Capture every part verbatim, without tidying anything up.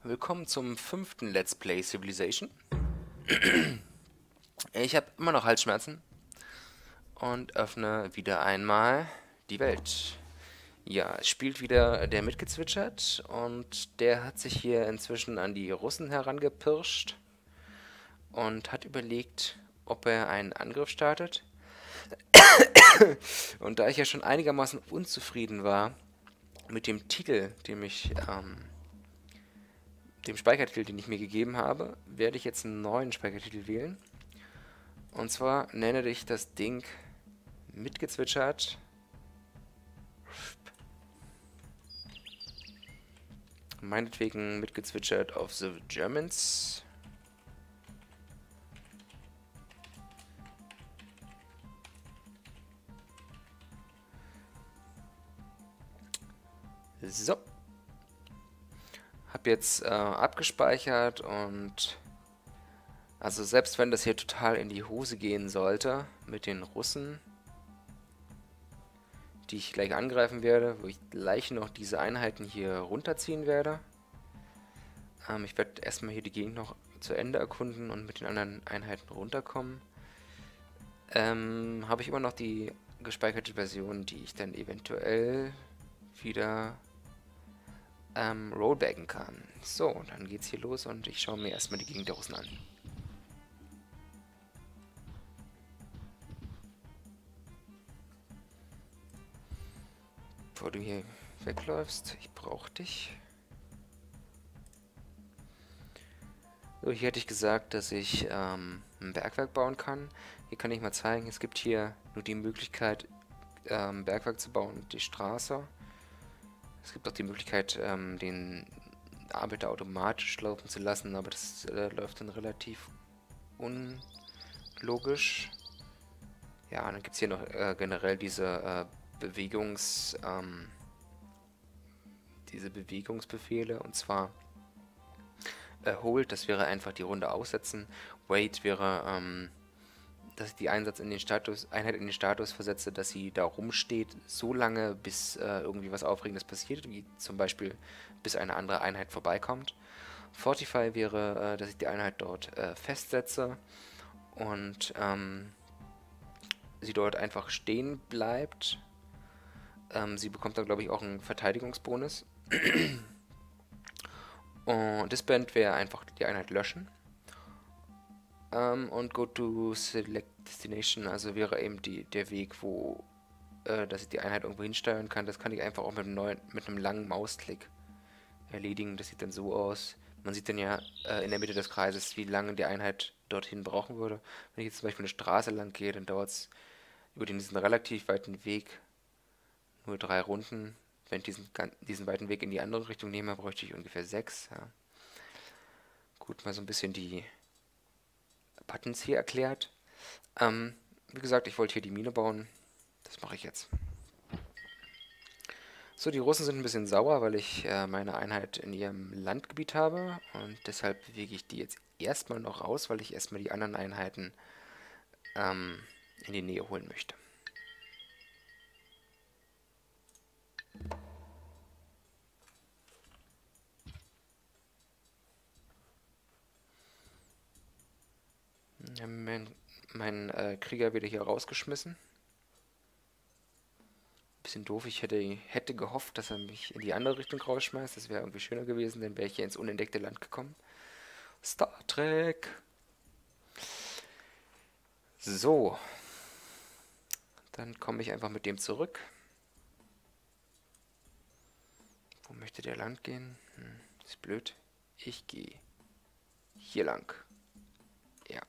Willkommen zum fünften Let's Play Civilization. Ich habe immer noch Halsschmerzen und öffne wieder einmal die Welt. Ja, es spielt wieder der mitgezwitschert und der hat sich hier inzwischen an die Russen herangepirscht und hat überlegt, ob er einen Angriff startet. Und da ich ja schon einigermaßen unzufrieden war mit dem Titel, dem ich ähm, dem Speichertitel, den ich mir gegeben habe, werde ich jetzt einen neuen Speichertitel wählen. Und zwar nenne ich das Ding mitgezwitschert. Meinetwegen mitgezwitschert of the Germans. So. Hab jetzt äh, abgespeichert und also selbst wenn das hier total in die Hose gehen sollte mit den Russen, die ich gleich angreifen werde, wo ich gleich noch diese Einheiten hier runterziehen werde. Ähm, ich werde erstmal hier die Gegend noch zu Ende erkunden und mit den anderen Einheiten runterkommen. Ähm, habe ich immer noch die gespeicherte Version, die ich dann eventuell wieder ähm, rollbacken kann. So, dann geht's hier los und ich schaue mir erstmal die Gegend der Russen an. Bevor du hier wegläufst, ich brauche dich. So, hier hätte ich gesagt, dass ich ähm, ein Bergwerk bauen kann. Hier kann ich mal zeigen, es gibt hier nur die Möglichkeit, ähm, Bergwerk zu bauen und die Straße. Es gibt auch die Möglichkeit, ähm, den Arbeiter automatisch laufen zu lassen, aber das äh, läuft dann relativ unlogisch. Ja, dann gibt es hier noch äh, generell diese äh, Bewegungs, ähm, diese Bewegungsbefehle, und zwar äh, Hold, das wäre einfach die Runde aussetzen. Wait wäre, ähm, dass ich die Einsatz in den Status, Einheit in den Status versetze, dass sie da rumsteht, so lange, bis äh, irgendwie was Aufregendes passiert, wie zum Beispiel, bis eine andere Einheit vorbeikommt. Fortify wäre, äh, dass ich die Einheit dort äh, festsetze und ähm, sie dort einfach stehen bleibt. Ähm, sie bekommt dann, glaube ich, auch einen Verteidigungsbonus. Und Disband wäre einfach die Einheit löschen. Ähm, und Go to Select Destination, also wäre eben die, der Weg, wo äh, dass ich die Einheit irgendwo hinsteuern kann. Das kann ich einfach auch mit einem, neuen, mit einem langen Mausklick erledigen. Das sieht dann so aus. Man sieht dann ja äh, in der Mitte des Kreises, wie lange die Einheit dorthin brauchen würde. Wenn ich jetzt zum Beispiel eine Straße lang gehe, dann dauert es über diesen relativ weiten Weg nur drei Runden. Wenn ich diesen, diesen weiten Weg in die andere Richtung nehme, bräuchte ich ungefähr sechs. Ja. Gut, mal so ein bisschen die Buttons hier erklärt. Ähm, wie gesagt, ich wollte hier die Mine bauen. Das mache ich jetzt. So, die Russen sind ein bisschen sauer, weil ich äh, meine Einheit in ihrem Landgebiet habe. Und deshalb bewege ich die jetzt erstmal noch raus, weil ich erstmal die anderen Einheiten ähm, in die Nähe holen möchte. Mein, mein äh, Krieger wird hier rausgeschmissen. Bisschen doof, ich hätte, hätte gehofft, dass er mich in die andere Richtung rausschmeißt. Das wäre irgendwie schöner gewesen, dann wäre ich hier ins unentdeckte Land gekommen. Star Trek! So. Dann komme ich einfach mit dem zurück. Wo möchte der lang gehen? Hm, ist blöd. Ich gehe hier lang. Ja.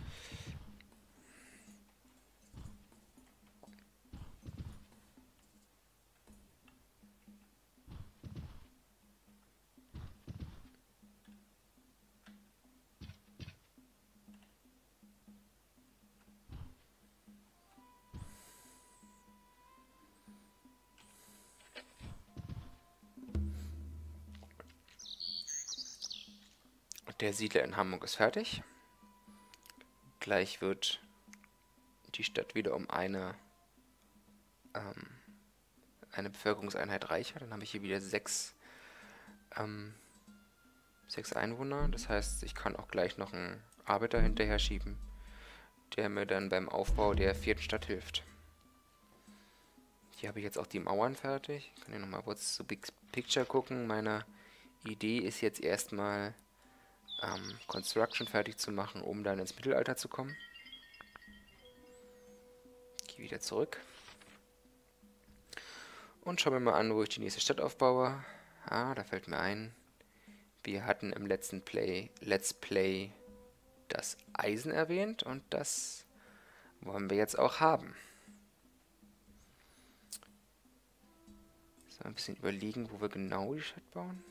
Der Siedler in Hamburg ist fertig. Gleich wird die Stadt wieder um eine, ähm, eine Bevölkerungseinheit reicher. Dann habe ich hier wieder sechs ähm, Sechs Einwohner, das heißt, ich kann auch gleich noch einen Arbeiter hinterher schieben, der mir dann beim Aufbau der vierten Stadt hilft. Hier habe ich jetzt auch die Mauern fertig. Ich kann hier nochmal kurz zu Big Picture gucken. Meine Idee ist jetzt erstmal ähm, Construction fertig zu machen, um dann ins Mittelalter zu kommen. Gehe wieder zurück. Und schauen wir mal an, wo ich die nächste Stadt aufbaue. Ah, da fällt mir ein, wir hatten im letzten Play, Let's Play das Eisen erwähnt und das wollen wir jetzt auch haben. So, ein bisschen überlegen, wo wir genau die Stadt bauen.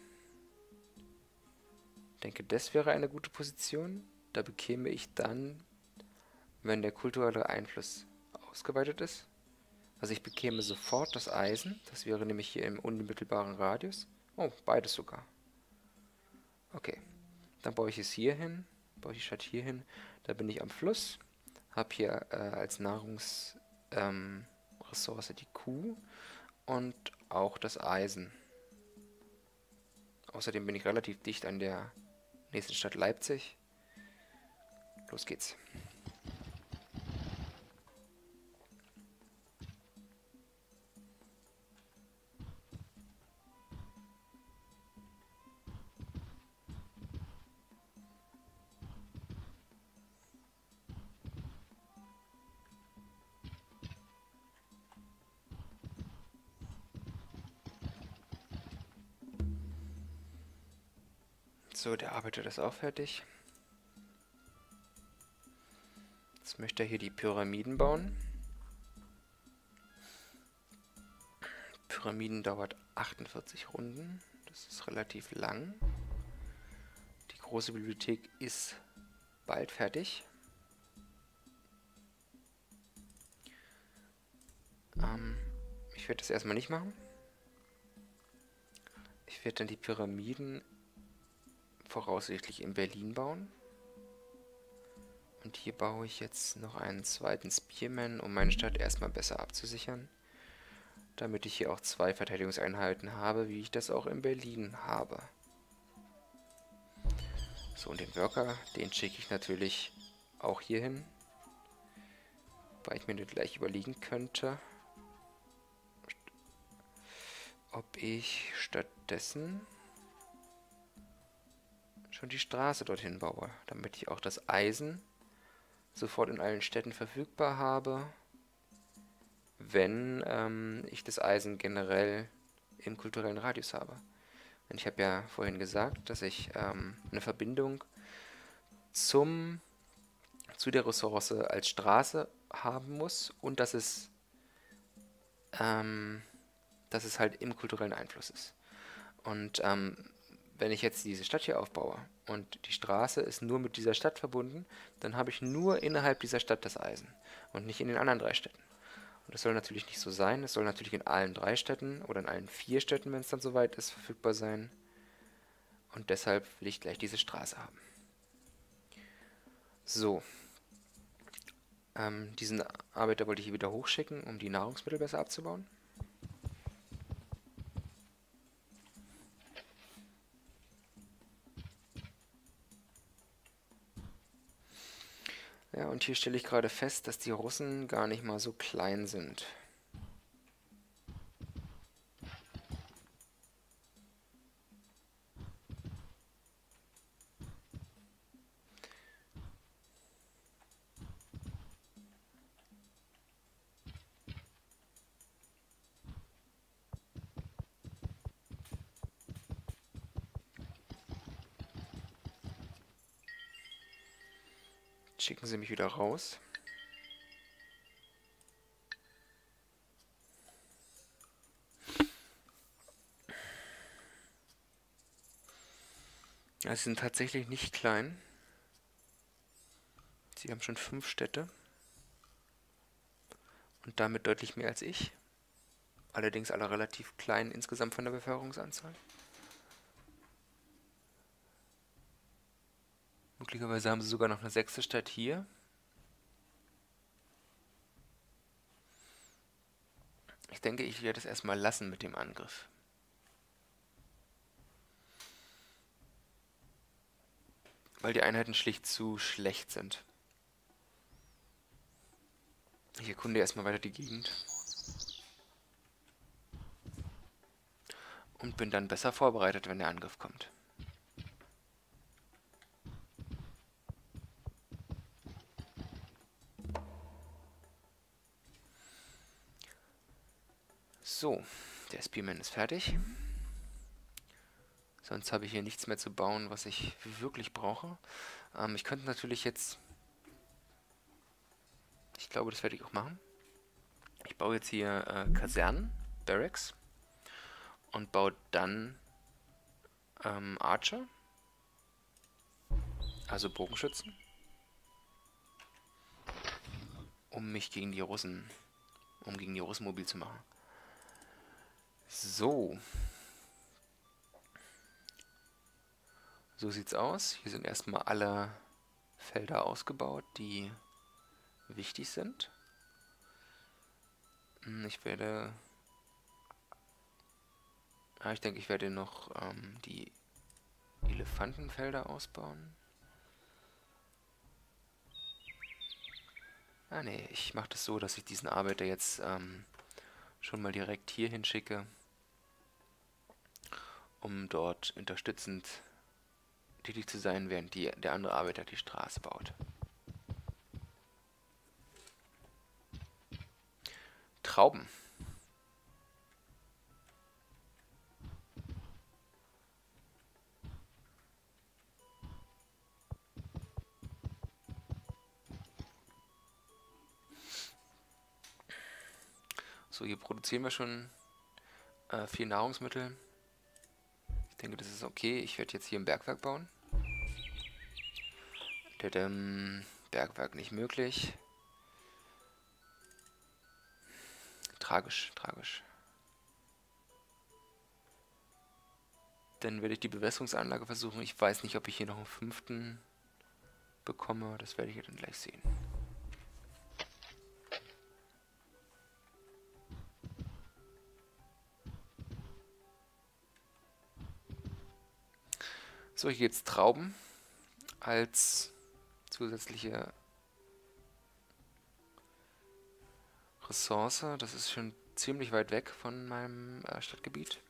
Ich denke, das wäre eine gute Position. Da bekäme ich dann, wenn der kulturelle Einfluss ausgeweitet ist. Also ich bekäme sofort das Eisen. Das wäre nämlich hier im unmittelbaren Radius. Oh, beides sogar. Okay, dann baue ich es hier hin. Baue ich die Stadt hier hin. Da bin ich am Fluss. Habe hier äh, als Nahrungsressource ähm, die Kuh und auch das Eisen. Außerdem bin ich relativ dicht an der nächsten Stadt Leipzig. Los geht's. So, der Arbeiter ist auch fertig. Jetzt möchte er hier die Pyramiden bauen. Pyramiden dauert achtundvierzig Runden. Das ist relativ lang. Die große Bibliothek ist bald fertig. Ähm, ich werde das erstmal nicht machen. Ich werde dann die Pyramiden voraussichtlich in Berlin bauen. Und hier baue ich jetzt noch einen zweiten Spearman, um meine Stadt erstmal besser abzusichern. Damit ich hier auch zwei Verteidigungseinheiten habe, wie ich das auch in Berlin habe. So, und den Worker, den schicke ich natürlich auch hier hin. Weil ich mir nicht gleich überlegen könnte, ob ich stattdessen schon die Straße dorthin baue, damit ich auch das Eisen sofort in allen Städten verfügbar habe, wenn ähm, ich das Eisen generell im kulturellen Radius habe. Und ich habe ja vorhin gesagt, dass ich ähm, eine Verbindung zum, zu der Ressource als Straße haben muss und dass es, ähm, dass es halt im kulturellen Einfluss ist. Und ähm, wenn ich jetzt diese Stadt hier aufbaue und die Straße ist nur mit dieser Stadt verbunden, dann habe ich nur innerhalb dieser Stadt das Eisen und nicht in den anderen drei Städten. Und das soll natürlich nicht so sein. Es soll natürlich in allen drei Städten oder in allen vier Städten, wenn es dann soweit ist, verfügbar sein. Und deshalb will ich gleich diese Straße haben. So. Ähm, diesen Arbeiter wollte ich hier wieder hochschicken, um die Nahrungsmittel besser abzubauen. Ja, und hier stelle ich gerade fest, dass die Russen gar nicht mal so klein sind. Schicken sie mich wieder raus. Ja, sie sind tatsächlich nicht klein. Sie haben schon fünf Städte. Und damit deutlich mehr als ich. Allerdings alle relativ klein insgesamt von der Bevölkerungsanzahl. Möglicherweise haben sie sogar noch eine sechste Stadt hier. Ich denke, ich werde es erstmal lassen mit dem Angriff. weil die Einheiten schlicht zu schlecht sind. Ich erkunde erstmal weiter die Gegend. Und bin dann besser vorbereitet, wenn der Angriff kommt. So, der Spearman ist fertig. Sonst habe ich hier nichts mehr zu bauen, was ich wirklich brauche. Ähm, ich könnte natürlich jetzt... Ich glaube, das werde ich auch machen. Ich baue jetzt hier äh, Kasernen, Barracks. Und baue dann ähm, Archer. Also Bogenschützen. Um mich gegen die Russen... Um gegen die Russen mobil zu machen. So. So sieht's aus. Hier sind erstmal alle Felder ausgebaut, die wichtig sind. Ich werde... Ah, ich denke, ich werde noch ähm, die Elefantenfelder ausbauen. Ah ne, ich mache das so, dass ich diesen Arbeiter jetzt ähm, schon mal direkt hier hinschicke, um dort unterstützend tätig zu sein, während die, der andere Arbeiter die Straße baut. Trauben. So, hier produzieren wir schon äh, viel Nahrungsmittel. Ich denke, das ist okay. Ich werde jetzt hier ein Bergwerk bauen. Tadam, Bergwerk nicht möglich. Tragisch, tragisch. Dann werde ich die Bewässerungsanlage versuchen. Ich weiß nicht, ob ich hier noch einen fünften bekomme. Das werde ich dann gleich sehen. So, hier jetzt Trauben als zusätzliche Ressource. Das ist schon ziemlich weit weg von meinem äh, Stadtgebiet.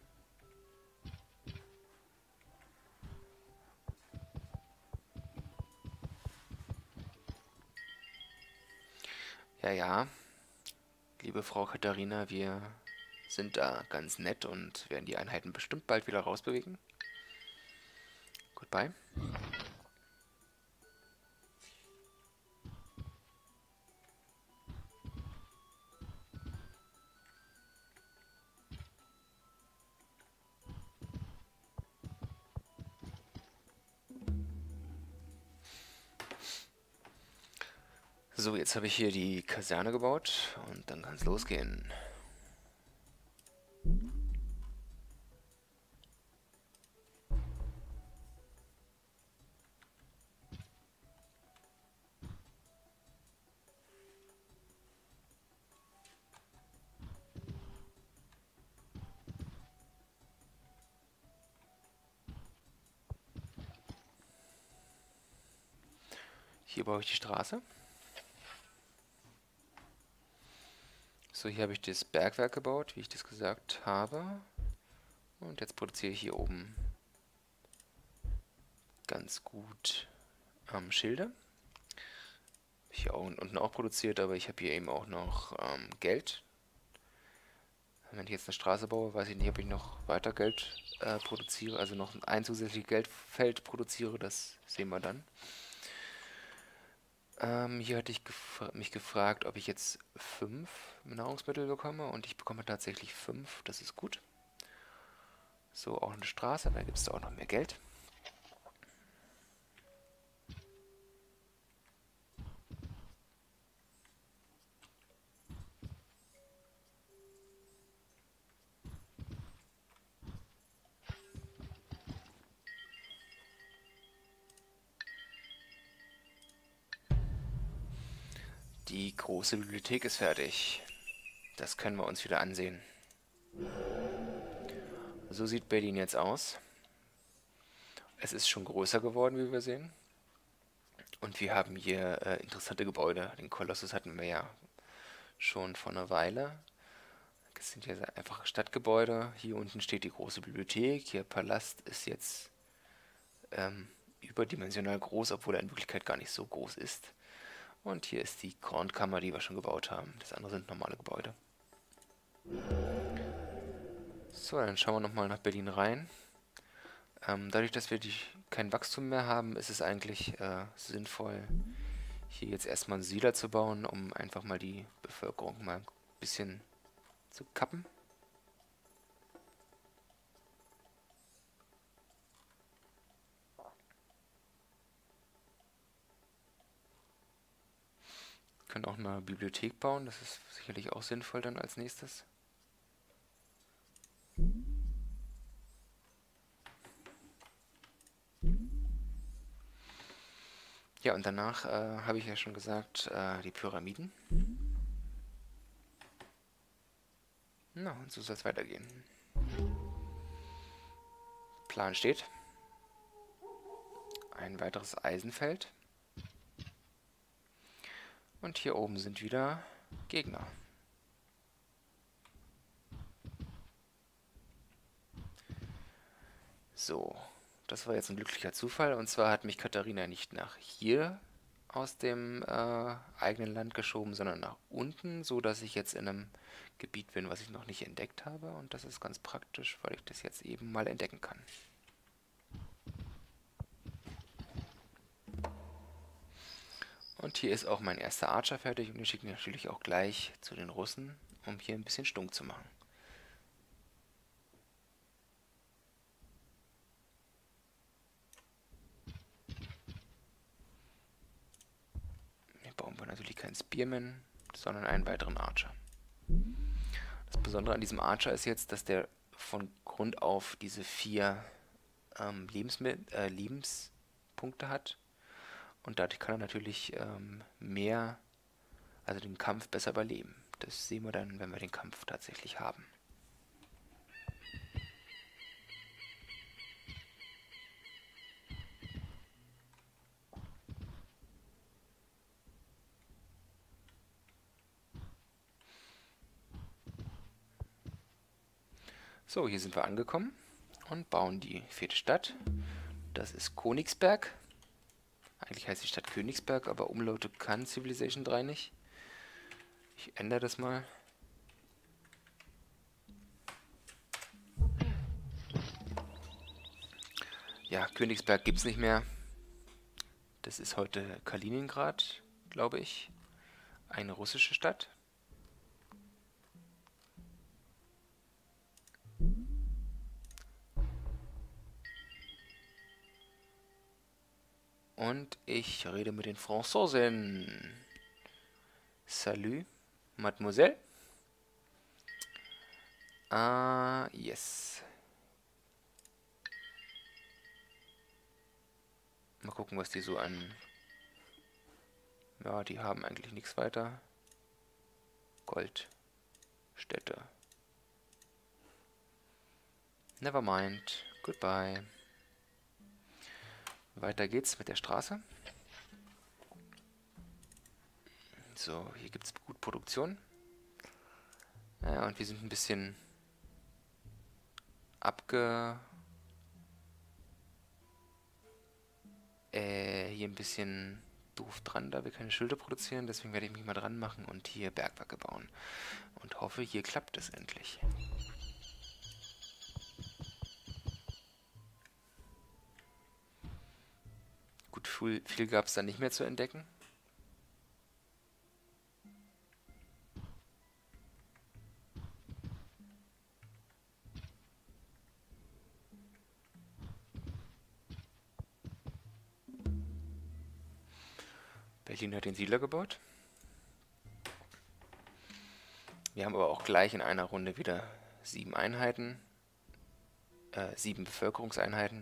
Ja, ja, liebe Frau Katharina, wir sind da ganz nett und werden die Einheiten bestimmt bald wieder rausbewegen. Goodbye. So, jetzt habe ich hier die Kaserne gebaut und dann kann es losgehen. Hier baue ich die Straße. So, hier habe ich das Bergwerk gebaut, wie ich das gesagt habe. Und jetzt produziere ich hier oben ganz gut ähm, Schilde. Hier auch unten auch produziert, aber ich habe hier eben auch noch ähm, Geld. Wenn ich jetzt eine Straße baue, weiß ich nicht, ob ich noch weiter Geld äh, produziere, also noch ein zusätzliches Geldfeld produziere, das sehen wir dann. Ähm, hier hatte ich gefra mich gefragt, ob ich jetzt fünf Nahrungsmittel bekomme und ich bekomme tatsächlich fünf, das ist gut. So, auch eine Straße, da gibt es auch noch mehr Geld. Die große Bibliothek ist fertig. Das können wir uns wieder ansehen. So sieht Berlin jetzt aus. Es ist schon größer geworden, wie wir sehen. Und wir haben hier äh, interessante Gebäude. Den Kolossus hatten wir ja schon vor einer Weile. Das sind ja einfache Stadtgebäude. Hier unten steht die große Bibliothek. Hier Palast ist jetzt ähm, überdimensional groß, obwohl er in Wirklichkeit gar nicht so groß ist. Und hier ist die Kornkammer, die wir schon gebaut haben. Das andere sind normale Gebäude. So, dann schauen wir nochmal nach Berlin rein. Ähm, dadurch, dass wir die, kein Wachstum mehr haben, ist es eigentlich äh, sinnvoll, hier jetzt erstmal einen Siedler zu bauen, um einfach mal die Bevölkerung mal ein bisschen zu kappen. Wir können auch eine Bibliothek bauen, das ist sicherlich auch sinnvoll dann als nächstes. Ja, und danach äh, habe ich ja schon gesagt, äh, die Pyramiden. Na, und so soll es weitergehen. Plan steht. Ein weiteres Eisenfeld. Und hier oben sind wieder Gegner. So, das war jetzt ein glücklicher Zufall. Und zwar hat mich Katharina nicht nach hier aus dem äh, eigenen Land geschoben, sondern nach unten, so dass ich jetzt in einem Gebiet bin, was ich noch nicht entdeckt habe. Und das ist ganz praktisch, weil ich das jetzt eben mal entdecken kann. Und hier ist auch mein erster Archer fertig und den schicke ich natürlich auch gleich zu den Russen, um hier ein bisschen stunk zu machen. Hier bauen wir natürlich keinen Spearman, sondern einen weiteren Archer. Das Besondere an diesem Archer ist jetzt, dass der von Grund auf diese vier ähm, Lebensmi- äh, Lebenspunkte hat. Und dadurch kann er natürlich ähm, mehr, also den Kampf besser überleben. Das sehen wir dann, wenn wir den Kampf tatsächlich haben. So, hier sind wir angekommen und bauen die vierte Stadt. Das ist Königsberg. Eigentlich heißt die Stadt Königsberg, aber Umlaute kann Civilization drei nicht. Ich ändere das mal. Ja, Königsberg gibt es nicht mehr. Das ist heute Kaliningrad, glaube ich. Eine russische Stadt. Und ich rede mit den Franzosen. Salut, Mademoiselle. Ah, yes. Mal gucken, was die so an... Ja, die haben eigentlich nichts weiter. Gold. Städte. Never mind. Goodbye. Weiter geht's mit der Straße. So, hier gibt es gut Produktion. Ja, und wir sind ein bisschen abge... Äh, hier ein bisschen doof dran, da wir keine Schilder produzieren. Deswegen werde ich mich mal dran machen und hier Bergwerke bauen. Und hoffe, hier klappt es endlich. Gut, viel, viel gab es da nicht mehr zu entdecken. Berlin hat den Siedler gebaut. Wir haben aber auch gleich in einer Runde wieder sieben Einheiten, äh, sieben Bevölkerungseinheiten.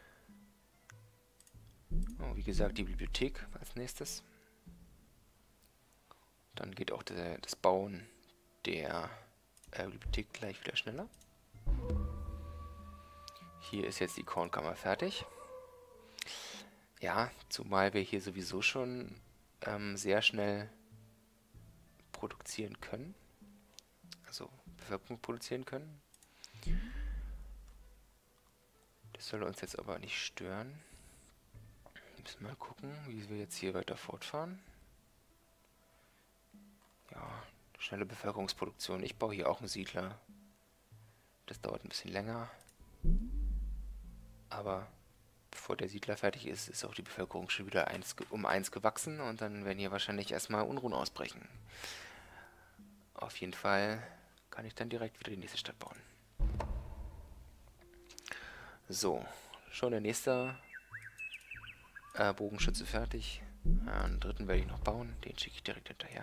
Oh, wie gesagt, die Bibliothek als nächstes. Dann geht auch der, das Bauen der äh, Bibliothek gleich wieder schneller. Hier ist jetzt die Kornkammer fertig. Ja, zumal wir hier sowieso schon ähm, sehr schnell produzieren können. Also Bevölkerung produzieren können. Das soll uns jetzt aber nicht stören. Müssen wir mal gucken, wie wir jetzt hier weiter fortfahren. Ja, schnelle Bevölkerungsproduktion. Ich baue hier auch einen Siedler. Das dauert ein bisschen länger. Aber bevor der Siedler fertig ist, ist auch die Bevölkerung schon wieder eins, um eins gewachsen. Und dann werden hier wahrscheinlich erstmal Unruhen ausbrechen. Auf jeden Fall kann ich dann direkt wieder die nächste Stadt bauen. So, schon der nächste äh, Bogenschütze fertig. Ja, einen dritten werde ich noch bauen. Den schicke ich direkt hinterher.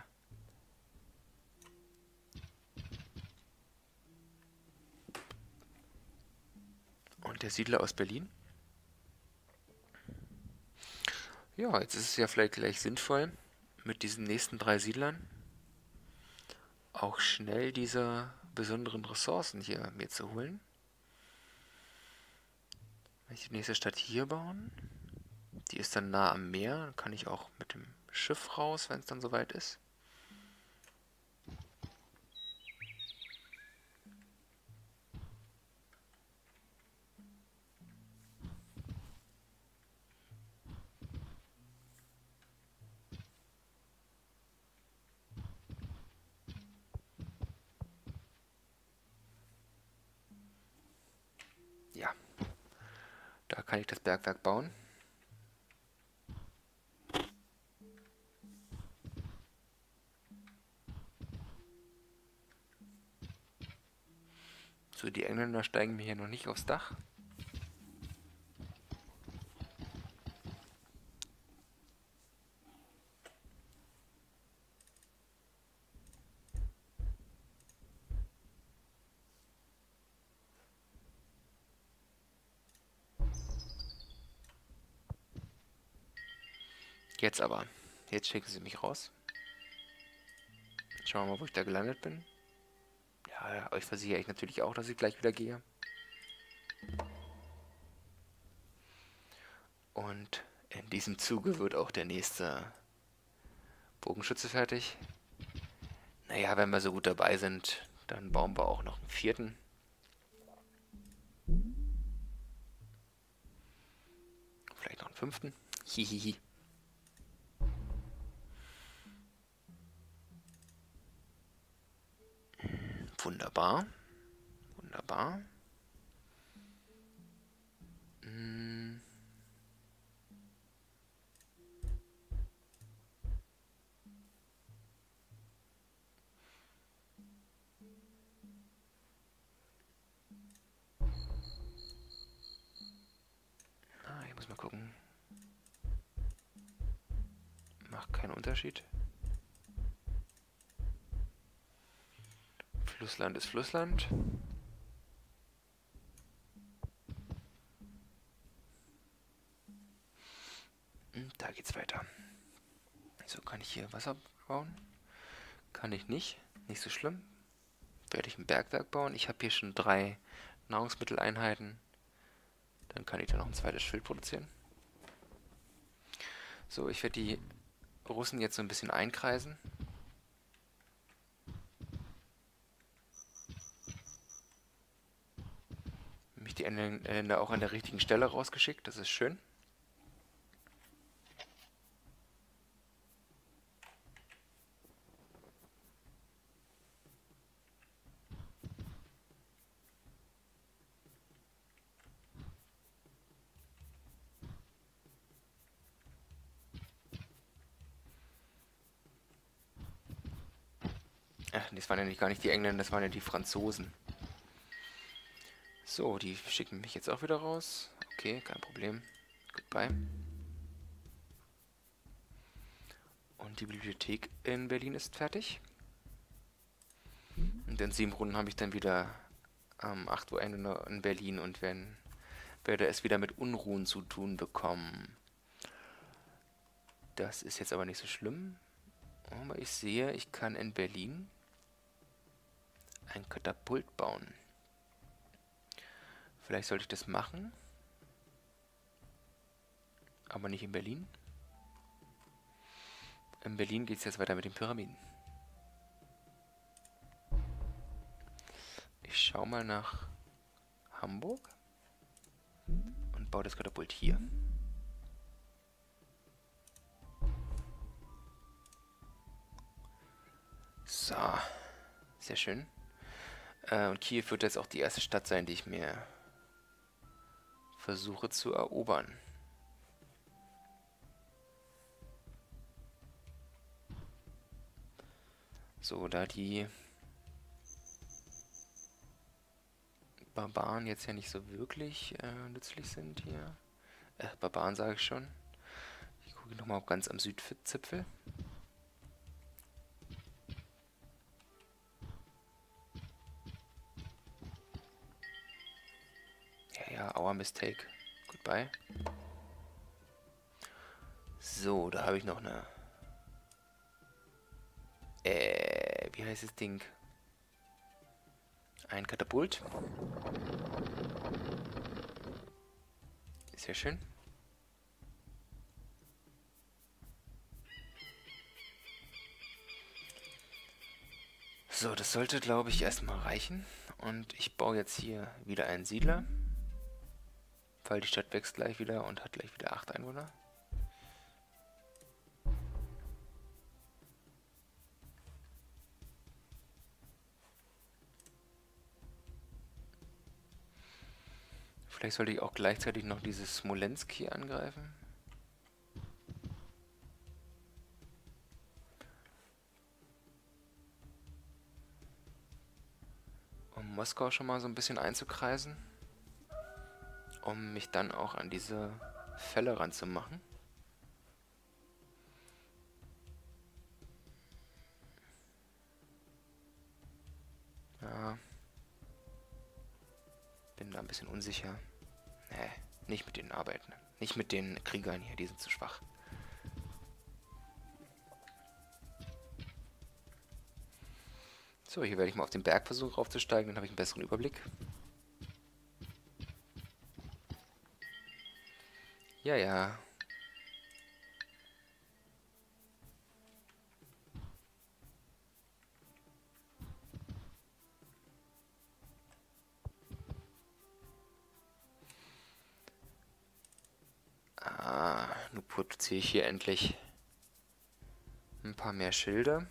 Und der Siedler aus Berlin. Ja, jetzt ist es ja vielleicht gleich sinnvoll, mit diesen nächsten drei Siedlern auch schnell diese besonderen Ressourcen hier mir zu holen. Wenn ich die nächste Stadt hier bauen, die ist dann nah am Meer, dann kann ich auch mit dem Schiff raus, wenn es dann soweit ist. Ja, da kann ich das Bergwerk bauen. So, die Engländer steigen mir hier noch nicht aufs Dach. Jetzt aber. Jetzt schicken sie mich raus. Schauen wir mal, wo ich da gelandet bin. Ja, euch versichere ich natürlich auch, dass ich gleich wieder gehe. Und in diesem Zuge wird auch der nächste Bogenschütze fertig. Naja, wenn wir so gut dabei sind, dann bauen wir auch noch einen vierten. Vielleicht noch einen fünften. Hihihi. Wunderbar. Wunderbar. Hm. Ah, ich muss mal gucken. Macht keinen Unterschied. Flussland ist Flussland. Da geht's weiter. So, kann ich hier Wasser bauen? Kann ich nicht. Nicht so schlimm. Werde ich ein Bergwerk bauen. Ich habe hier schon drei Nahrungsmitteleinheiten. Dann kann ich da noch ein zweites Schild produzieren. So, ich werde die Russen jetzt so ein bisschen einkreisen. Mich die Engländer auch an der richtigen Stelle rausgeschickt. Das ist schön. Ach, das waren ja nicht, gar nicht die Engländer, das waren ja die Franzosen. So, die schicken mich jetzt auch wieder raus. Okay, kein Problem. Goodbye. Und die Bibliothek in Berlin ist fertig. Und in sieben Runden habe ich dann wieder ähm, acht Uhr Ende in Berlin und wenn, werde es wieder mit Unruhen zu tun bekommen. Das ist jetzt aber nicht so schlimm. Aber ich sehe, ich kann in Berlin ein Katapult bauen. Vielleicht sollte ich das machen. Aber nicht in Berlin. In Berlin geht es jetzt weiter mit den Pyramiden. Ich schau mal nach Hamburg und baue das Katapult hier. So, sehr schön. Äh, und Kiew wird jetzt auch die erste Stadt sein, die ich mir versuche zu erobern. So, da die Barbaren jetzt ja nicht so wirklich äh, nützlich sind hier. Äh, Barbaren sage ich schon. Ich gucke nochmal ganz am Südzipfel. Ja, ja, our mistake. Goodbye. So, da habe ich noch eine... Äh, wie heißt das Ding? Ein Katapult. Sehr schön. So, das sollte, glaube ich, erstmal reichen. Und ich baue jetzt hier wieder einen Siedler. Weil die Stadt wächst gleich wieder und hat gleich wieder acht Einwohner. Vielleicht sollte ich auch gleichzeitig noch dieses Smolensk hier angreifen. Um Moskau schon mal so ein bisschen einzukreisen. Um mich dann auch an diese Fälle ranzumachen. Ja. Bin da ein bisschen unsicher. Nee, nicht mit den Arbeiten. Nicht mit den Kriegern hier, die sind zu schwach. So, hier werde ich mal auf den Berg versuchen raufzusteigen, dann habe ich einen besseren Überblick. Ja, ja. Ah, nun produziere ich hier endlich ein paar mehr Schilde.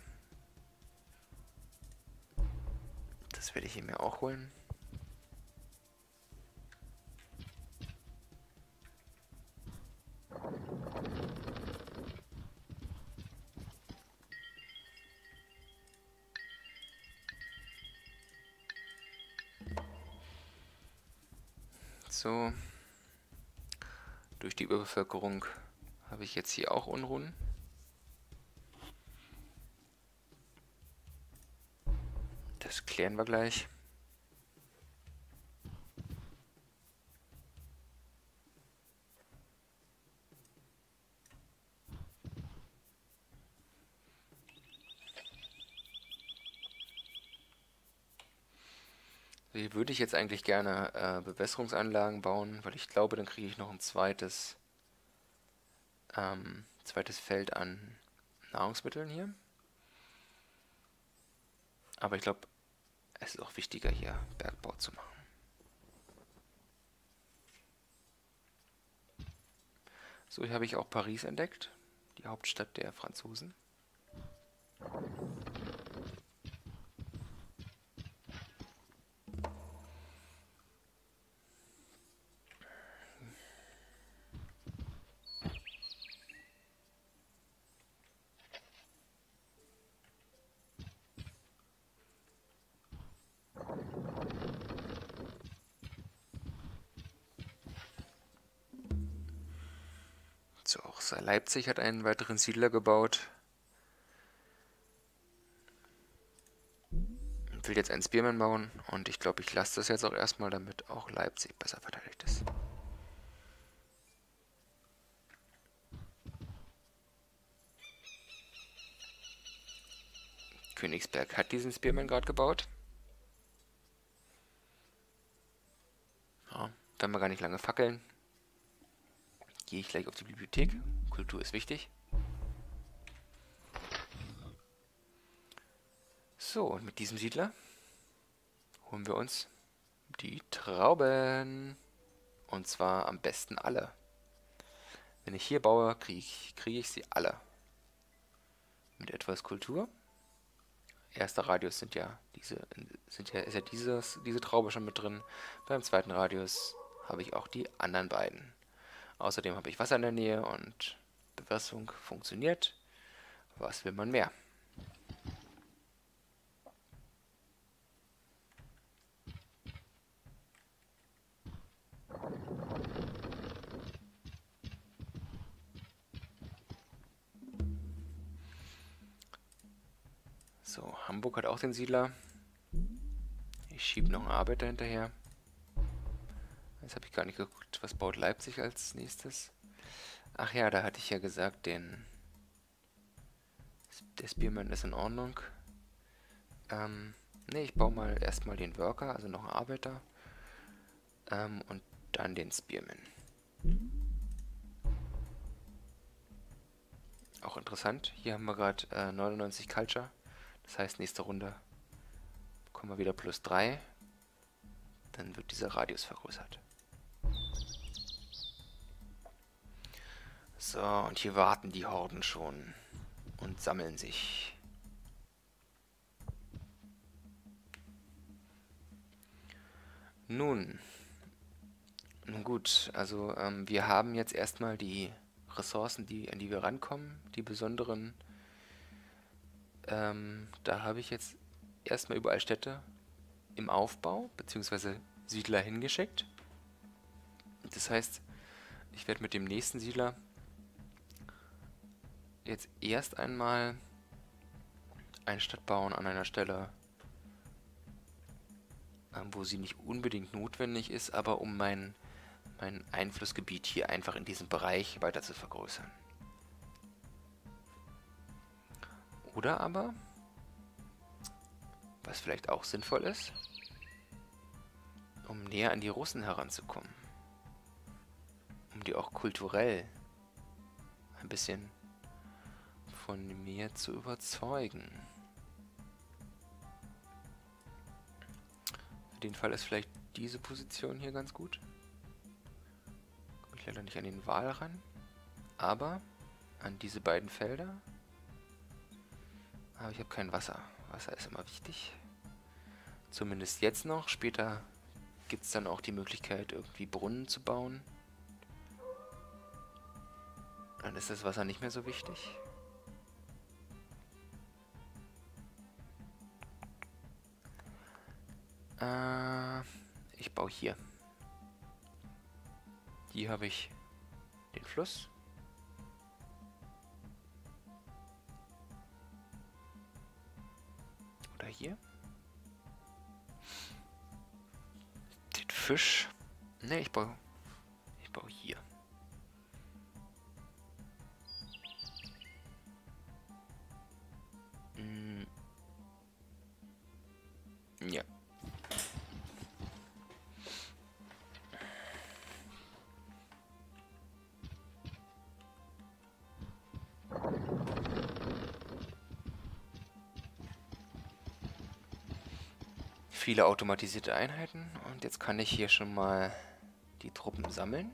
Das werde ich hier mir auch holen. So. Durch die Überbevölkerung habe ich jetzt hier auch Unruhen. Das klären wir gleich. Hier würde ich jetzt eigentlich gerne äh, Bewässerungsanlagen bauen, weil ich glaube, dann kriege ich noch ein zweites, ähm, zweites Feld an Nahrungsmitteln hier. Aber ich glaube, es ist auch wichtiger, hier Bergbau zu machen. So, hier habe ich auch Paris entdeckt, die Hauptstadt der Franzosen. So, auch Leipzig hat einen weiteren Siedler gebaut. Ich will jetzt einen Spearman bauen und ich glaube, ich lasse das jetzt auch erstmal, damit auch Leipzig besser verteidigt ist. Königsberg hat diesen Spearman gerade gebaut. Ja, werden wir gar nicht lange fackeln. gehe ich gleich auf die Bibliothek. Kultur ist wichtig. So, und mit diesem Siedler holen wir uns die Trauben. Und zwar am besten alle. Wenn ich hier baue, kriege ich, kriege ich sie alle. Mit etwas Kultur. Erster Radius sind ja diese, sind ja, ist ja dieses, diese Traube schon mit drin. Beim zweiten Radius habe ich auch die anderen beiden. Außerdem habe ich Wasser in der Nähe und Bewässerung funktioniert. Was will man mehr? So, Hamburg hat auch den Siedler. Ich schiebe noch einen Arbeiter hinterher. Jetzt habe ich gar nicht geguckt, was baut Leipzig als nächstes. Ach ja, da hatte ich ja gesagt, den der Spearman ist in Ordnung. Ähm, ne, ich baue mal erstmal den Worker, also noch einen Arbeiter. Ähm, und dann den Spearman. Auch interessant, hier haben wir gerade äh, neunundneunzig Culture. Das heißt, nächste Runde bekommen wir wieder plus drei. Dann wird dieser Radius vergrößert. So, und hier warten die Horden schon und sammeln sich. Nun, nun gut, also ähm, wir haben jetzt erstmal die Ressourcen, die, an die wir rankommen, die besonderen. Ähm, da habe ich jetzt erstmal überall Städte im Aufbau, beziehungsweise Siedler hingeschickt. Das heißt, ich werde mit dem nächsten Siedler jetzt erst einmal eine Stadt bauen an einer Stelle, ähm, wo sie nicht unbedingt notwendig ist, aber um mein, mein Einflussgebiet hier einfach in diesem Bereich weiter zu vergrößern. Oder aber, was vielleicht auch sinnvoll ist, um näher an die Russen heranzukommen. Um die auch kulturell ein bisschen von mir zu überzeugen. Für den Fall ist vielleicht diese Position hier ganz gut. Komme ich leider nicht an den Wal ran, aber an diese beiden Felder. Aber ich habe kein Wasser. Wasser ist immer wichtig. Zumindest jetzt noch. Später gibt es dann auch die Möglichkeit, irgendwie Brunnen zu bauen. Dann ist das Wasser nicht mehr so wichtig. Äh, ich baue hier. Hier habe ich den Fluss. Oder hier. Den Fisch. Ne, ich baue. Ich baue hier. Hm. Ja. Viele automatisierte Einheiten und jetzt kann ich hier schon mal die Truppen sammeln.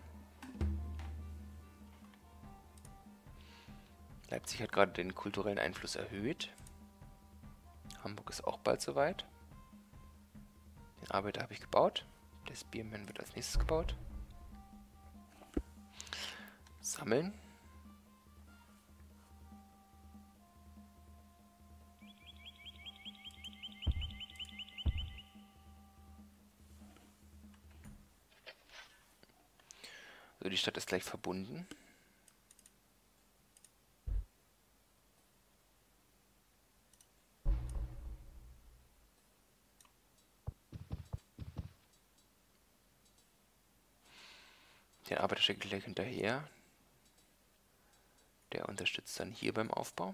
Leipzig hat gerade den kulturellen Einfluss erhöht. Hamburg ist auch bald soweit. Den Arbeiter habe ich gebaut. Der Spearman wird als nächstes gebaut. Sammeln. So, die Stadt ist gleich verbunden. Den Arbeiter schicke ich gleich hinterher. Der unterstützt dann hier beim Aufbau.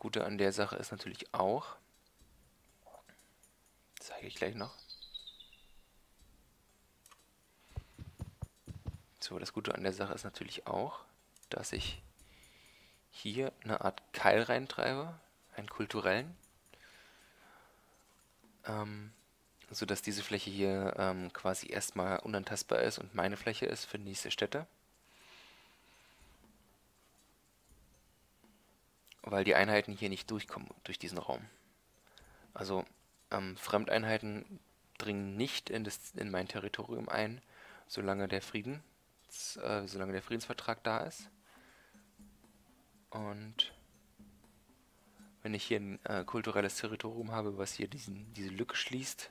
Gute an der Sache ist natürlich auch, das zeige ich gleich noch. So, das Gute an der Sache ist natürlich auch, dass ich hier eine Art Keil reintreibe, einen kulturellen, ähm, sodass diese Fläche hier ähm, quasi erstmal unantastbar ist und meine Fläche ist für die nächste Stätte. Weil die Einheiten hier nicht durchkommen durch diesen Raum. Also ähm, Fremdeinheiten dringen nicht in, das, in mein Territorium ein, solange der Frieden, äh, solange der Friedensvertrag da ist. Und wenn ich hier ein äh, kulturelles Territorium habe, was hier diesen, diese Lücke schließt,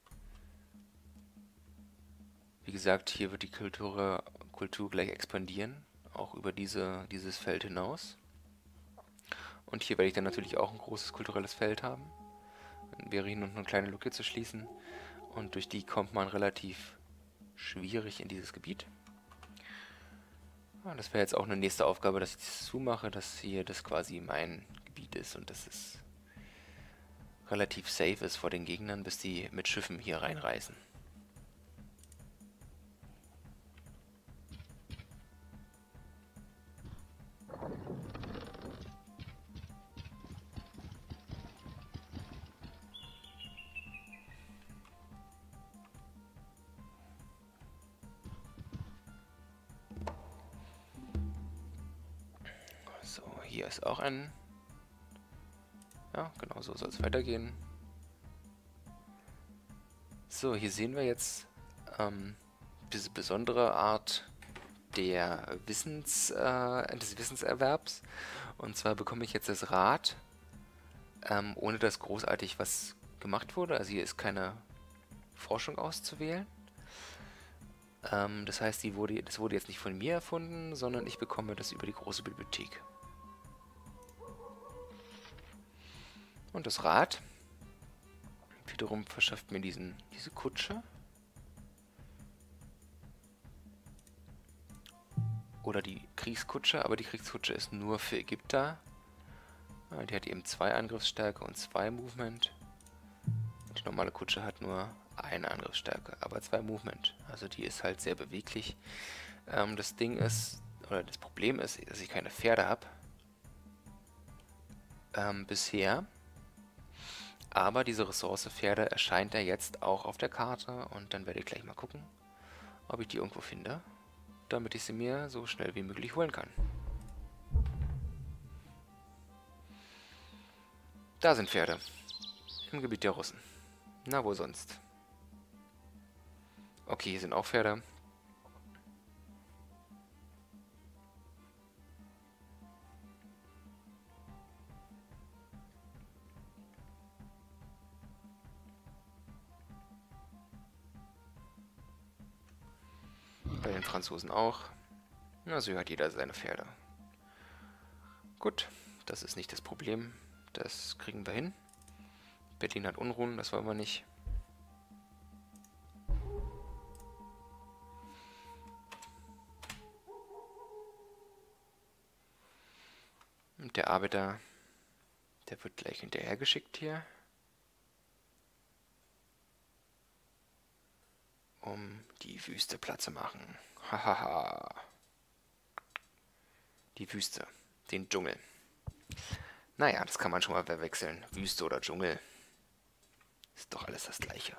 wie gesagt, hier wird die Kultur, Kultur gleich expandieren, auch über diese, dieses Feld hinaus. Und hier werde ich dann natürlich auch ein großes kulturelles Feld haben. Dann wäre hier noch eine kleine Lücke zu schließen. Und durch die kommt man relativ schwierig in dieses Gebiet. Ja, das wäre jetzt auch eine nächste Aufgabe, dass ich das zumache, dass hier das quasi mein Gebiet ist und dass es relativ safe ist vor den Gegnern, bis die mit Schiffen hier reinreisen. So, hier ist auch ein... Ja, genau so soll es weitergehen. So, hier sehen wir jetzt ähm, diese besondere Art der Wissens, äh, des Wissenserwerbs. Und zwar bekomme ich jetzt das Rad, ähm, ohne dass großartig was gemacht wurde. Also hier ist keine Forschung auszuwählen. Ähm, das heißt, die wurde, das wurde jetzt nicht von mir erfunden, sondern ich bekomme das über die große Bibliothek. Und das Rad wiederum verschafft mir diesen, diese Kutsche. Oder die Kriegskutsche, aber die Kriegskutsche ist nur für Ägypter. Ja, die hat eben zwei Angriffsstärke und zwei Movement. Die normale Kutsche hat nur eine Angriffsstärke, aber zwei Movement. Also die ist halt sehr beweglich. Ähm, das Ding ist, oder das Problem ist, dass ich keine Pferde habe. Ähm, bisher. Aber diese Ressource Pferde erscheint ja jetzt auch auf der Karte und dann werde ich gleich mal gucken, ob ich die irgendwo finde, damit ich sie mir so schnell wie möglich holen kann. Da sind Pferde. Im Gebiet der Russen. Na, wo sonst? Okay, hier sind auch Pferde. Bei den Franzosen auch. Also hat jeder seine Pferde. Gut, das ist nicht das Problem. Das kriegen wir hin. Berlin hat Unruhen, das wollen wir nicht. Und der Arbeiter, der wird gleich hinterhergeschickt hier. Um die Wüste platt zu machen. Hahaha. Die Wüste. Den Dschungel. Naja, das kann man schon mal verwechseln. Wüste oder Dschungel. Ist doch alles das Gleiche.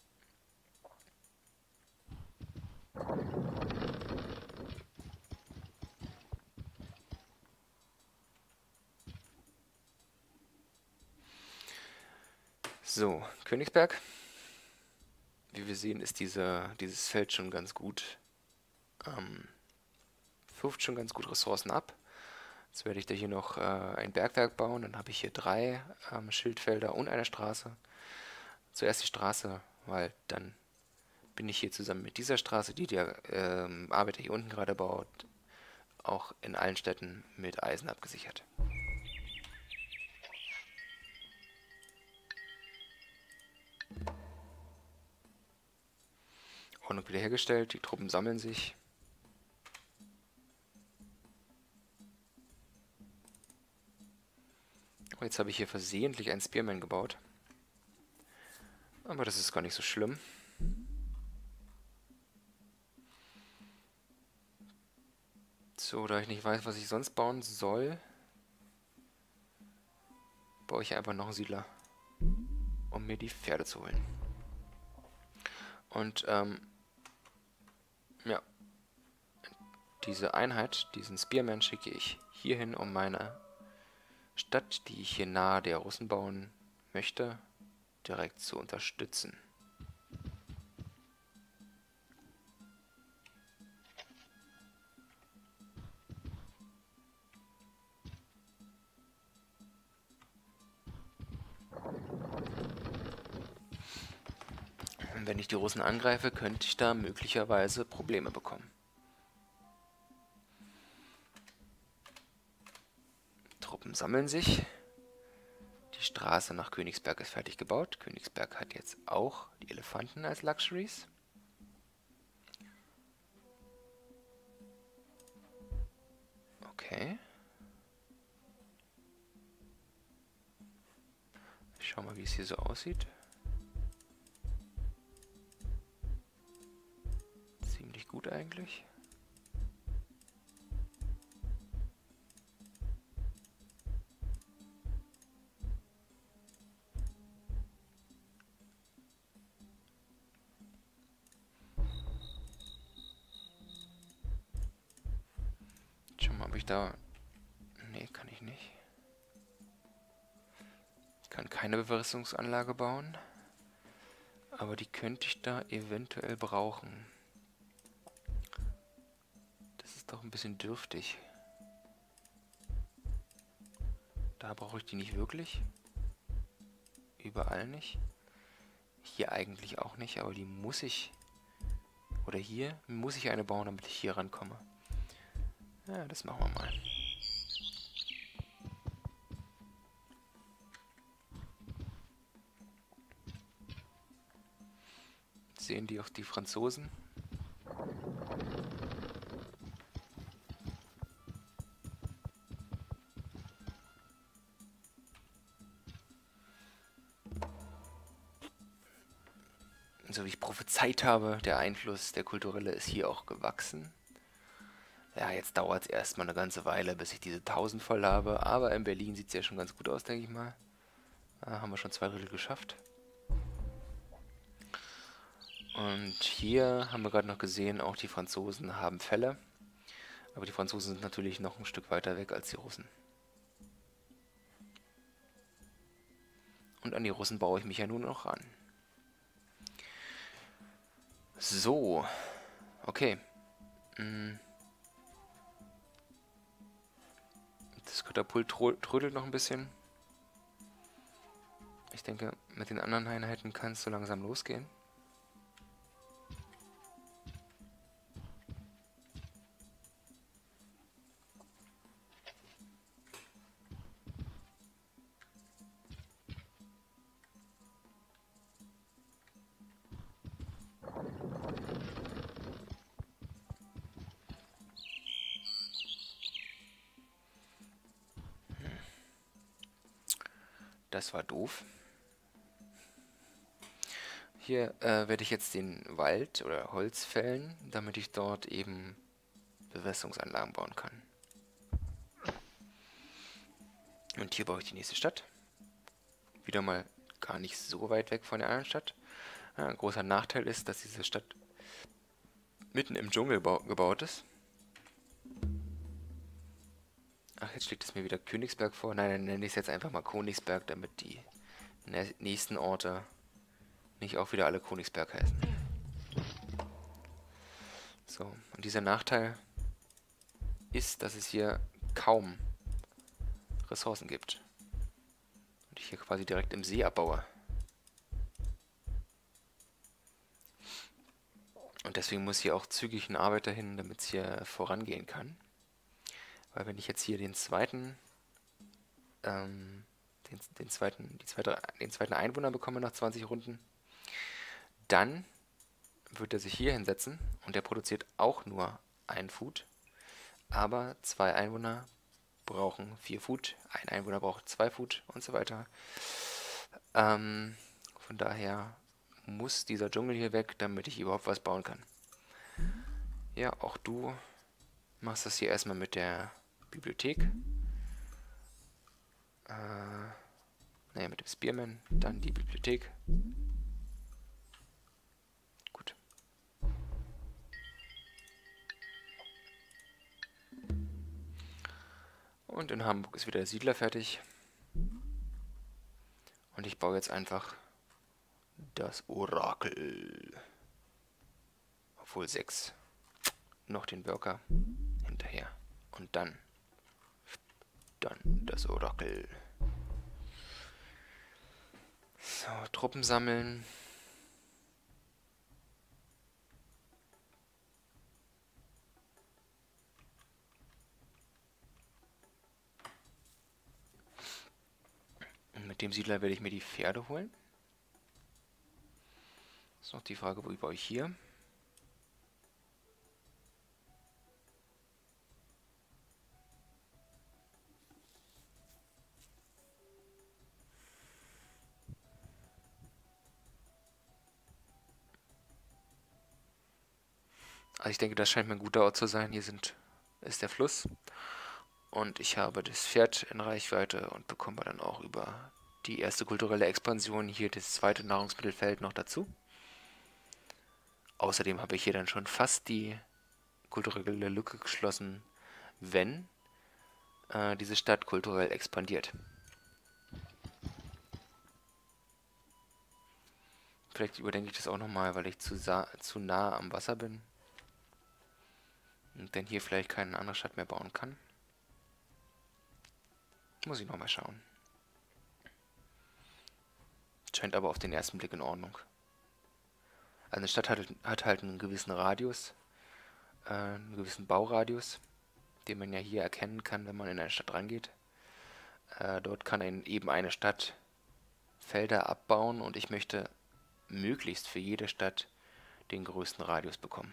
So, Königsberg. Wie wir sehen, ist diese, dieses Feld schon ganz gut. Ähm, wirft schon ganz gut Ressourcen ab. Jetzt werde ich da hier noch äh, ein Bergwerk bauen. Dann habe ich hier drei ähm, Schildfelder und eine Straße. Zuerst die Straße, weil dann bin ich hier zusammen mit dieser Straße, die der ähm, Arbeiter hier unten gerade baut, auch in allen Städten mit Eisen abgesichert. Ordnung wiederhergestellt, die Truppen sammeln sich. Jetzt habe ich hier versehentlich einen Spearman gebaut. Aber das ist gar nicht so schlimm. So, da ich nicht weiß, was ich sonst bauen soll, baue ich einfach noch einen Siedler, um mir die Pferde zu holen. Und, ähm, ja, diese Einheit, diesen Spearman schicke ich hierhin, um meine Stadt, die ich hier nahe der Russen bauen möchte, direkt zu unterstützen. Und wenn ich die Russen angreife, könnte ich da möglicherweise Probleme bekommen. Truppen sammeln sich. Die Straße nach Königsberg ist fertig gebaut. Königsberg hat jetzt auch die Elefanten als Luxuries. Okay. Ich schau mal, wie es hier so aussieht. Ziemlich gut eigentlich. Schau mal, ob ich da... Nee, kann ich nicht. Ich kann keine Bewässerungsanlage bauen. Aber die könnte ich da eventuell brauchen. Das ist doch ein bisschen dürftig. Da brauche ich die nicht wirklich. Überall nicht. Hier eigentlich auch nicht, aber die muss ich... Oder hier muss ich eine bauen, damit ich hier rankomme. Ja, das machen wir mal. Sehen die auch die Franzosen? So wie ich prophezeit habe, der Einfluss, der kulturelle, ist hier auch gewachsen. Ja, jetzt dauert es erstmal eine ganze Weile, bis ich diese tausend voll habe. Aber in Berlin sieht es ja schon ganz gut aus, denke ich mal. Da haben wir schon zwei Drittel geschafft. Und hier haben wir gerade noch gesehen, auch die Franzosen haben Fälle. Aber die Franzosen sind natürlich noch ein Stück weiter weg als die Russen. Und an die Russen baue ich mich ja nun noch ran. So. Okay. Das Katapult trödelt noch ein bisschen. Ich denke, mit den anderen Einheiten kann es so langsam losgehen. Das war doof. Hier äh, werde ich jetzt den Wald oder Holz fällen, damit ich dort eben Bewässerungsanlagen bauen kann. Und hier baue ich die nächste Stadt. Wieder mal gar nicht so weit weg von der anderen Stadt. Ja, ein großer Nachteil ist, dass diese Stadt mitten im Dschungel gebaut ist. Ach, jetzt schlägt es mir wieder Königsberg vor. Nein, dann nenne ich es jetzt einfach mal Königsberg, damit die nächsten Orte nicht auch wieder alle Königsberg heißen. So, und dieser Nachteil ist, dass es hier kaum Ressourcen gibt. Und ich hier quasi direkt im See abbaue. Und deswegen muss hier auch zügig ein Arbeiter hin, damit es hier vorangehen kann. Weil wenn ich jetzt hier den zweiten, ähm, den, den zweiten, die zweite, den zweiten Einwohner bekomme nach zwanzig Runden, dann wird er sich hier hinsetzen und der produziert auch nur ein Food, aber zwei Einwohner brauchen vier Food, ein Einwohner braucht zwei Food und so weiter. Ähm, von daher muss dieser Dschungel hier weg, damit ich überhaupt was bauen kann. Ja, auch du machst das hier erstmal mit der Bibliothek. Äh, naja, mit dem Spearman, dann die Bibliothek. Gut. Und in Hamburg ist wieder der Siedler fertig. Und ich baue jetzt einfach das Orakel. Obwohl sechs. Noch den Worker hinterher. Und dann. Dann das Orakel. So, Truppen sammeln. Und mit dem Siedler werde ich mir die Pferde holen. Ist noch die Frage, wo baue ich hier? Also ich denke, das scheint mir ein guter Ort zu sein. Hier sind, ist der Fluss. Und ich habe das Pferd in Reichweite und bekomme dann auch über die erste kulturelle Expansion hier das zweite Nahrungsmittelfeld noch dazu. Außerdem habe ich hier dann schon fast die kulturelle Lücke geschlossen, wenn äh, diese Stadt kulturell expandiert. Vielleicht überdenke ich das auch nochmal, weil ich zu, zu nah am Wasser bin. Und dann hier vielleicht keine andere Stadt mehr bauen kann. Muss ich nochmal schauen. Scheint aber auf den ersten Blick in Ordnung. Also eine Stadt hat, hat halt einen gewissen Radius, äh, einen gewissen Bauradius, den man ja hier erkennen kann, wenn man in eine Stadt rangeht. Äh, dort kann ein, eben eine Stadt Felder abbauen und ich möchte möglichst für jede Stadt den größten Radius bekommen.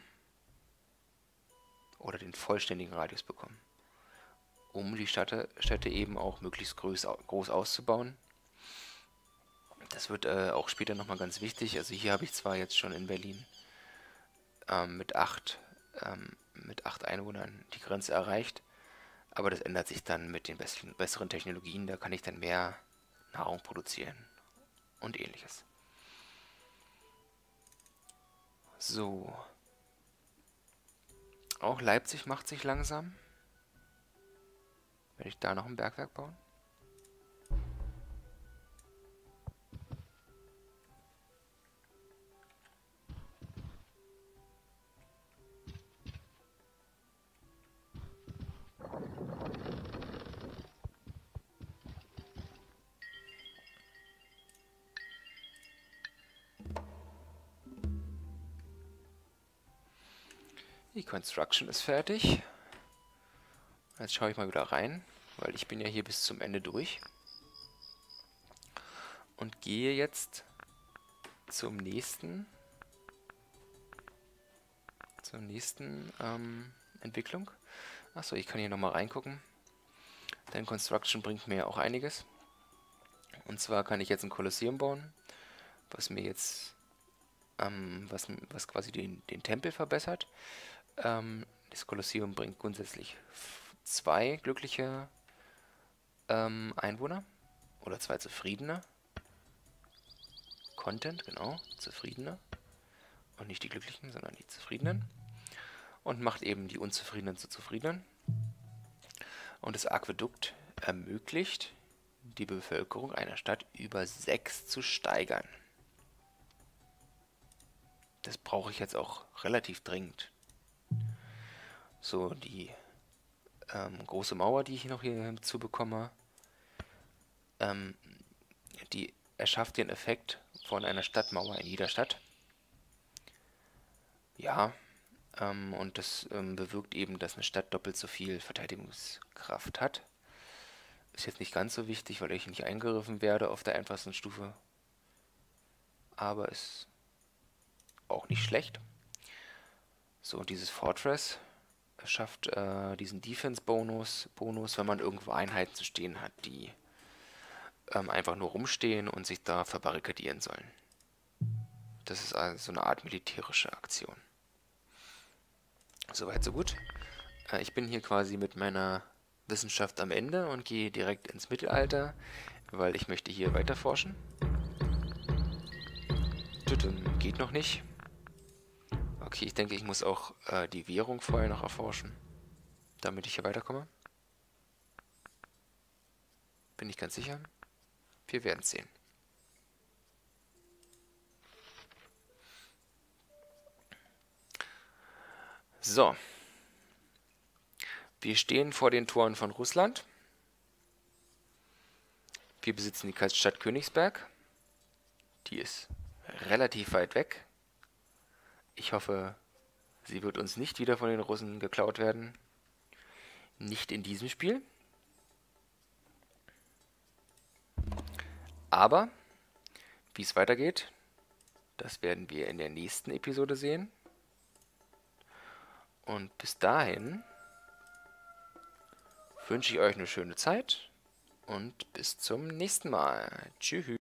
Oder den vollständigen Radius bekommen. Um die Städte, Städte eben auch möglichst groß, groß auszubauen. Das wird äh, auch später nochmal ganz wichtig. Also hier habe ich zwar jetzt schon in Berlin ähm, mit, acht, ähm, mit acht Einwohnern die Grenze erreicht, aber das ändert sich dann mit den besten, besseren Technologien. Da kann ich dann mehr Nahrung produzieren und ähnliches. So. Auch Leipzig macht sich langsam. Werde ich da noch ein Bergwerk bauen? Die Construction ist fertig. Jetzt schaue ich mal wieder rein, weil ich bin ja hier bis zum Ende durch. Und gehe jetzt zum nächsten, zur nächsten ähm, Entwicklung. Achso, ich kann hier nochmal reingucken. Denn Construction bringt mir auch einiges. Und zwar kann ich jetzt ein Kolosseum bauen, was mir jetzt, ähm, was, was quasi den, den Tempel verbessert. Ähm, das Kolosseum bringt grundsätzlich zwei glückliche ähm, Einwohner oder zwei zufriedene. Content, genau, zufriedene. Und nicht die Glücklichen, sondern die Zufriedenen. Und macht eben die Unzufriedenen zu Zufriedenen. Und das Aquädukt ermöglicht, die Bevölkerung einer Stadt über sechs zu steigern. Das brauche ich jetzt auch relativ dringend. So, die ähm, große Mauer, die ich noch hier hinzu bekomme, ähm, die erschafft den Effekt von einer Stadtmauer in jeder Stadt. Ja, ähm, und das ähm, bewirkt eben, dass eine Stadt doppelt so viel Verteidigungskraft hat. Ist jetzt nicht ganz so wichtig, weil ich nicht eingegriffen werde auf der einfachsten Stufe. Aber ist auch nicht schlecht. So, und dieses Fortress schafft äh, diesen Defense-Bonus, Bonus, wenn man irgendwo Einheiten zu stehen hat, die ähm, einfach nur rumstehen und sich da verbarrikadieren sollen. Das ist also so eine Art militärische Aktion. Soweit, so gut. Äh, ich bin hier quasi mit meiner Wissenschaft am Ende und gehe direkt ins Mittelalter, weil ich möchte hier weiter forschen. Tütüm, geht noch nicht. Okay, ich denke, ich muss auch äh, die Währung vorher noch erforschen, damit ich hier weiterkomme. Bin ich ganz sicher. Wir werden es sehen. So. Wir stehen vor den Toren von Russland. Wir besitzen die Stadt Königsberg. Die ist relativ weit weg. Ich hoffe, sie wird uns nicht wieder von den Russen geklaut werden. Nicht in diesem Spiel. Aber wie es weitergeht, das werden wir in der nächsten Episode sehen. Und bis dahin wünsche ich euch eine schöne Zeit und bis zum nächsten Mal. Tschüss.